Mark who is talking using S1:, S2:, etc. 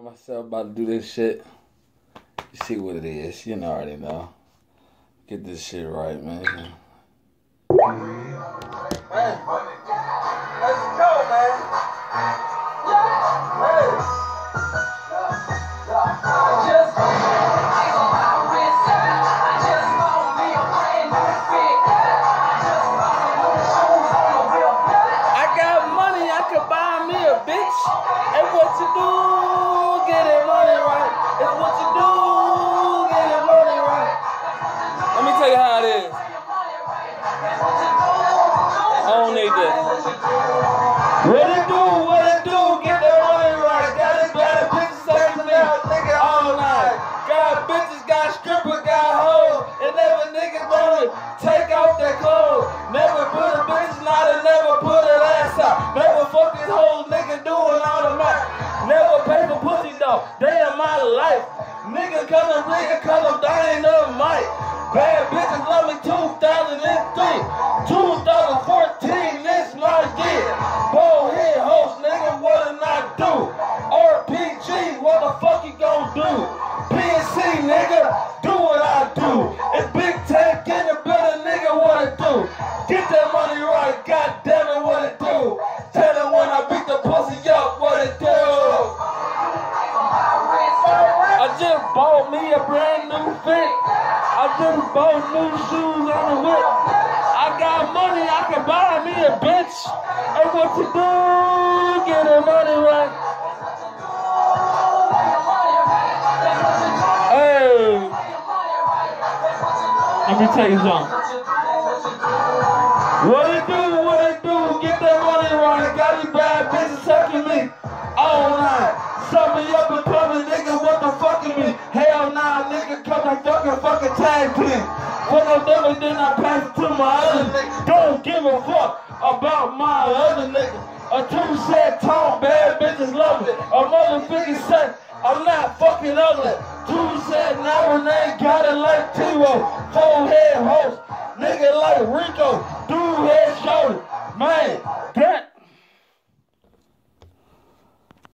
S1: Myself about to do this shit. You see what it is. You already know. Get this shit right, man.
S2: Man, let's go, man.
S1: I got money, I could buy me a bitch. And what you do, get it money right. It's what you do, get it money right. Let me tell you how it is. I don't need this. What it do, get that money right. Got bitches sucking me out, nigga, all night. Got bitches, got strippers, got hoes. And never niggas wanna take off their clothes. Never put a bitch out and never put her ass out. Never fuck these hoes, nigga doing all the math. Never pay for pussy though, day of my life. Nigga cause I'm dying of mic. Bad bitches love me 2003. 2014, this my year. Bald head host, nigga, what did I do? RPG, what the fuck you gon' do? PNC, nigga, do what I do. It's Big Tank in the building, nigga, what it do? Get that money right, goddamn it, what it do? Tell them when I beat the pussy up, what it do? I just bought me a brand new fit. I just bought new shoes on the whip. I got money, I can buy me a bitch. And what you do, get the money right. Hey, let me tell you something. What it do, get that money right. Got these bad bitches sucking me all night. Sum me up and public, nigga, what the fuck is me? Hell nah, nigga, cause I'm fucking tag team. When I'm done, then I pass it to my other nigga. Don't give a fuck about my other nigga. A two said tall, bad bitches love it. A motherfucker said, I'm not fucking ugly. Two said never name got it like T-Wo. Four head host, nigga like Rico.